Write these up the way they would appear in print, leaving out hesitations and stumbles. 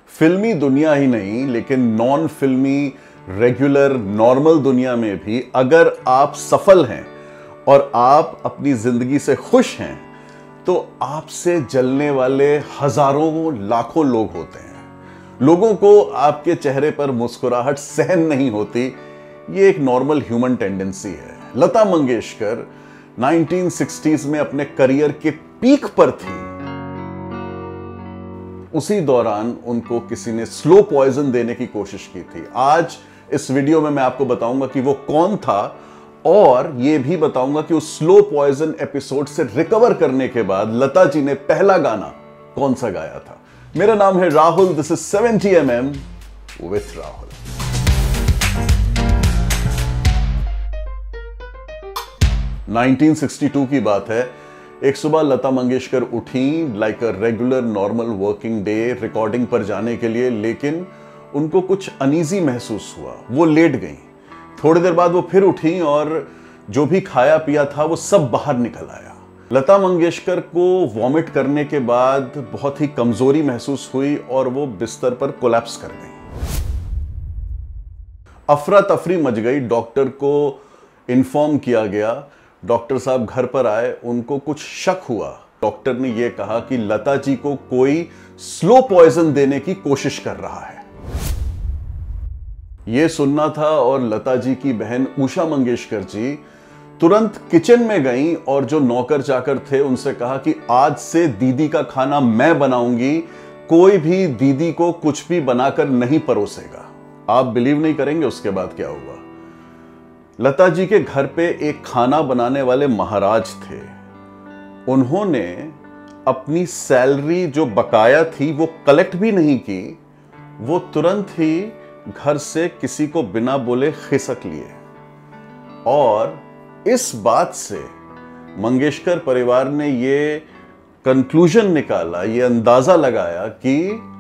फिल्मी दुनिया ही नहीं लेकिन नॉन फिल्मी रेगुलर नॉर्मल दुनिया में भी अगर आप सफल हैं और आप अपनी जिंदगी से खुश हैं तो आपसे जलने वाले हजारों लाखों लोग होते हैं। लोगों को आपके चेहरे पर मुस्कुराहट सहन नहीं होती। ये एक नॉर्मल ह्यूमन टेंडेंसी है। लता मंगेशकर 1960s में अपने करियर के पीक पर थी। उसी दौरान उनको किसी ने स्लो पॉइजन देने की कोशिश की थी। आज इस वीडियो में मैं आपको बताऊंगा कि वो कौन था और ये भी बताऊंगा कि उस स्लो पॉइजन एपिसोड से रिकवर करने के बाद लता जी ने पहला गाना कौन सा गाया था। मेरा नाम है Rahul, this is 70mm with Rahul. Nineteen 1962 की बात है। एक सुबह लता मंगेशकर उठी like a regular normal working day recording पर जाने के लिए, लेकिन उनको कुछ अनईजी महसूस हुआ। वो लेट गई। थोड़ी देर बाद वो फिर उठी और जो भी खाया पिया था वो सब बाहर निकल आया। लता मंगेशकर को वॉमिट करने के बाद बहुत ही कमजोरी महसूस हुई और वो बिस्तर पर कोलैप्स कर गई। अफरा तफरी मच गई। डॉक्टर को इन्फॉर्म किया गया। डॉक्टर साहब घर पर आए, उनको कुछ शक हुआ। डॉक्टर ने यह कहा कि लता जी को कोई स्लो पॉइजन देने की कोशिश कर रहा है। यह सुनना था और लता जी की बहन उषा मंगेशकर जी तुरंत किचन में गईं और जो नौकर चाकर थे उनसे कहा कि आज से दीदी का खाना मैं बनाऊंगी, कोई भी दीदी को कुछ भी बनाकर नहीं परोसेगा। आप बिलीव नहीं करेंगे उसके बाद क्या हुआ। लता जी के घर पे एक खाना बनाने वाले महाराज थे। उन्होंने अपनी सैलरी जो बकाया थी वो कलेक्ट भी नहीं की। वो तुरंत ही घर से किसी को बिना बोले खिसक लिए और इस बात से मंगेशकर परिवार ने ये कंक्लूजन निकाला, ये अंदाजा लगाया कि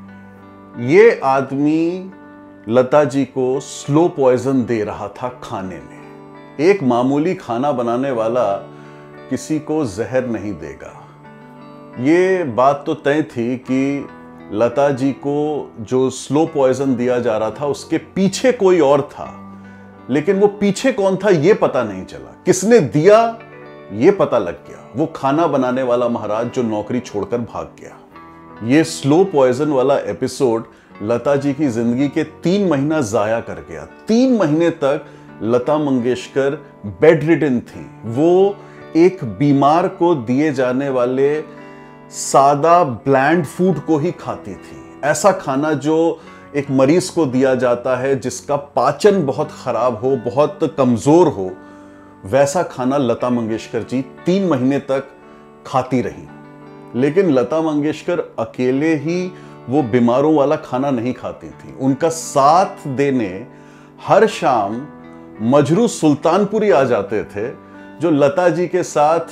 ये आदमी लता जी को स्लो पॉइजन दे रहा था खाने में। एक मामूली खाना बनाने वाला किसी को जहर नहीं देगा। ये बात तो तय थी कि लता जी को जो स्लो पॉइजन दिया जा रहा था उसके पीछे कोई और था, लेकिन वो पीछे कौन था ये पता नहीं चला। किसने दिया ये पता लग गया, वो खाना बनाने वाला महाराज जो नौकरी छोड़कर भाग गया। ये स्लो पॉइजन वाला एपिसोड लता जी की जिंदगी के 3 महीना जाया कर गया। 3 महीने तक लता मंगेशकर बेड रिडन थी। वो एक बीमार को दिए जाने वाले सादा ब्लैंड फूड को ही खाती थी। ऐसा खाना जो एक मरीज को दिया जाता है जिसका पाचन बहुत खराब हो, बहुत कमजोर हो, वैसा खाना लता मंगेशकर जी 3 महीने तक खाती रही। लेकिन लता मंगेशकर अकेले ही वो बीमारों वाला खाना नहीं खाती थी। उनका साथ देने हर शाम मजरू सुल्तानपुरी आ जाते थे, जो लता जी के साथ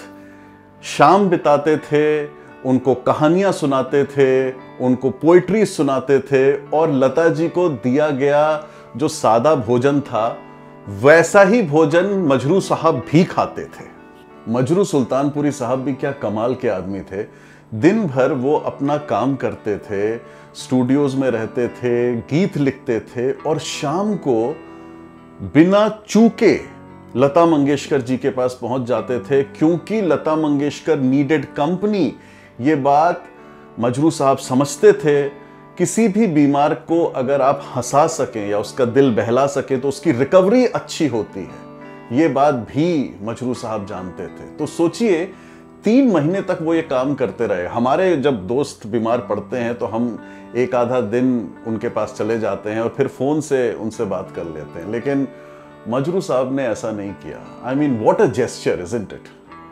शाम बिताते थे, उनको कहानियां सुनाते थे, उनको पोइट्री सुनाते थे और लता जी को दिया गया जो सादा भोजन था वैसा ही भोजन मजरू साहब भी खाते थे। मजरू सुल्तानपुरी साहब भी क्या कमाल के आदमी थे। दिन भर वो अपना काम करते थे, स्टूडियोज में रहते थे, गीत लिखते थे और शाम को बिना चूके लता मंगेशकर जी के पास पहुंच जाते थे, क्योंकि लता मंगेशकर नीडेड कंपनी। ये बात मजरू साहब समझते थे। किसी भी बीमार को अगर आप हंसा सकें या उसका दिल बहला सकें तो उसकी रिकवरी अच्छी होती है। ये बात भी मजरू साहब जानते थे। तो सोचिए 3 महीने तक वो ये काम करते रहे। हमारे जब दोस्त बीमार पड़ते हैं तो हम एक आधा दिन उनके पास चले जाते हैं और फिर फोन से उनसे बात कर लेते हैं, लेकिन मजरू साहब ने ऐसा नहीं किया। I mean what a gesture, isn't it.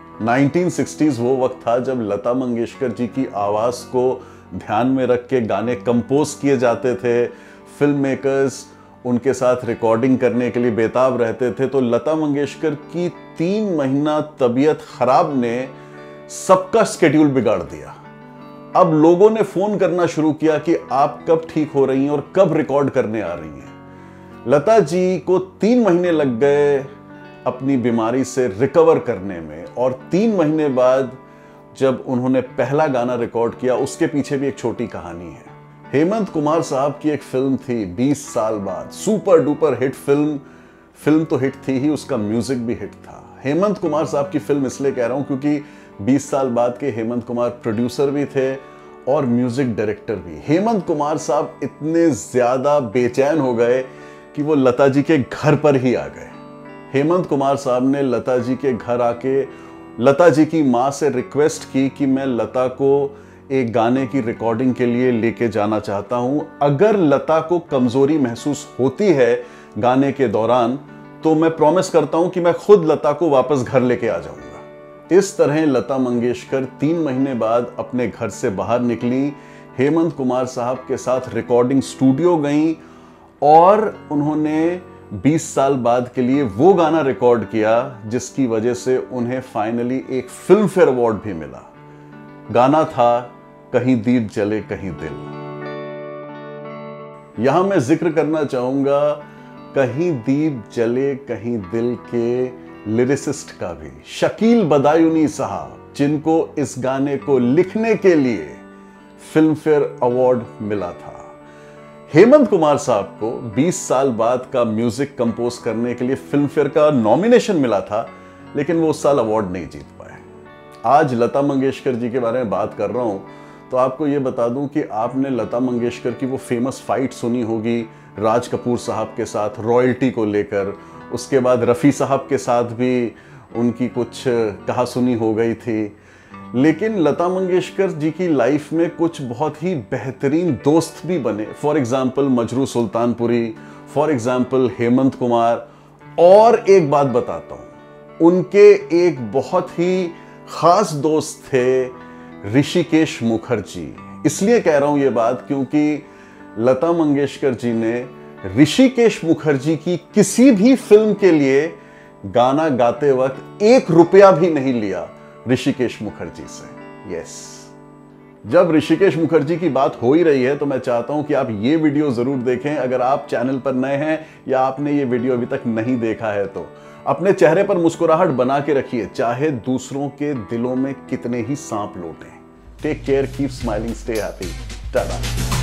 1960s वो वक्त था जब लता मंगेशकर जी की आवाज को ध्यान में रख के गाने कंपोज किए जाते थे। फिल्म मेकर्स उनके साथ रिकॉर्डिंग करने के लिए बेताब रहते थे। तो लता मंगेशकर की 3 महीना तबीयत खराब ने सबका स्केड्यूल बिगाड़ दिया। अब लोगों ने फोन करना शुरू किया कि आप कब ठीक हो रही हैं और कब रिकॉर्ड करने आ रही हैं। लता जी को 3 महीने लग गए अपनी बीमारी से रिकवर करने में और 3 महीने बाद जब उन्होंने पहला गाना रिकॉर्ड किया उसके पीछे भी एक छोटी कहानी है। हेमंत कुमार साहब की एक फिल्म थी 20 साल बाद, सुपर डुपर हिट फिल्म तो हिट थी ही, उसका म्यूजिक भी हिट था। हेमंत कुमार साहब की फिल्म इसलिए कह रहा हूं क्योंकि 20 साल बाद के हेमंत कुमार प्रोड्यूसर भी थे और म्यूजिक डायरेक्टर भी। हेमंत कुमार साहब इतने ज्यादा बेचैन हो गए कि वो लता जी के घर पर ही आ गए। हेमंत कुमार साहब ने लता जी के घर आके लता जी की माँ से रिक्वेस्ट की कि मैं लता को एक गाने की रिकॉर्डिंग के लिए लेके जाना चाहता हूं, अगर लता को कमजोरी महसूस होती है गाने के दौरान तो मैं प्रॉमिस करता हूं कि मैं खुद लता को वापस घर लेके आ जाऊंगा। इस तरह लता मंगेशकर 3 महीने बाद अपने घर से बाहर निकली, हेमंत कुमार साहब के साथ रिकॉर्डिंग स्टूडियो गईं और उन्होंने 20 साल बाद के लिए वो गाना रिकॉर्ड किया जिसकी वजह से उन्हें फाइनली एक फिल्म फेयर अवार्ड भी मिला। गाना था कहीं दीप जले कहीं दिल। यहां मैं जिक्र करना चाहूंगा कहीं दीप जले कहीं दिल के लिरिसिस्ट का भी, शकील बदायूनी साहब, जिनको इस गाने को लिखने के लिए फिल्म फेयर अवार्ड मिला था। हेमंत कुमार साहब को 20 साल बाद का म्यूजिक कंपोज करने के लिए फिल्म फेयर का नॉमिनेशन मिला था, लेकिन वो उस साल अवार्ड नहीं जीत पाए। आज लता मंगेशकर जी के बारे में बात कर रहा हूं तो आपको ये बता दूं कि आपने लता मंगेशकर की वो फेमस फाइट सुनी होगी राज कपूर साहब के साथ रॉयल्टी को लेकर, उसके बाद रफ़ी साहब के साथ भी उनकी कुछ कहा सुनी हो गई थी। लेकिन लता मंगेशकर जी की लाइफ में कुछ बहुत ही बेहतरीन दोस्त भी बने, for example Majrooh Sultanpuri, for example Hemant Kumar. और एक बात बताता हूं, उनके एक बहुत ही खास दोस्त थे ऋषिकेश मुखर्जी। इसलिए कह रहा हूं ये बात क्योंकि लता मंगेशकर जी ने ऋषिकेश मुखर्जी की किसी भी फिल्म के लिए गाना गाते वक्त 1 रुपया भी नहीं लिया ऋषिकेश मुखर्जी से। यस, जब ऋषिकेश मुखर्जी की बात हो ही रही है तो मैं चाहता हूं कि आप ये वीडियो जरूर देखें। अगर आप चैनल पर नए हैं या आपने ये वीडियो अभी तक नहीं देखा है तो अपने चेहरे पर मुस्कुराहट बना के रखिए, चाहे दूसरों के दिलों में कितने ही सांप लौटें। Take care, keep smiling, stay happy, Tata.